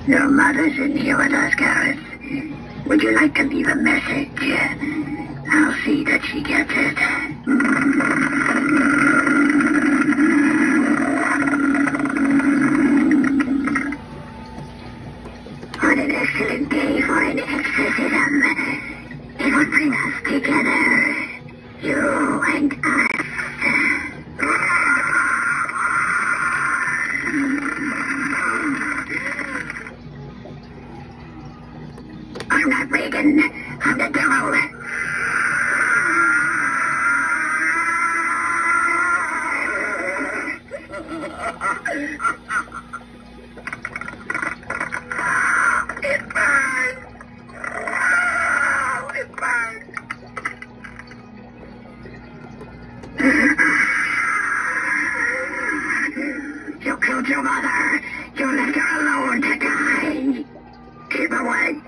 Your mother's in here with us, Gareth. Would you like to leave a message? I'll see that she gets it. What an excellent day for an exorcism. It would bring us together. You and us. I'm not Regan. I'm the devil. It burns. It burns. You killed your mother. You left her alone to die. Keep away.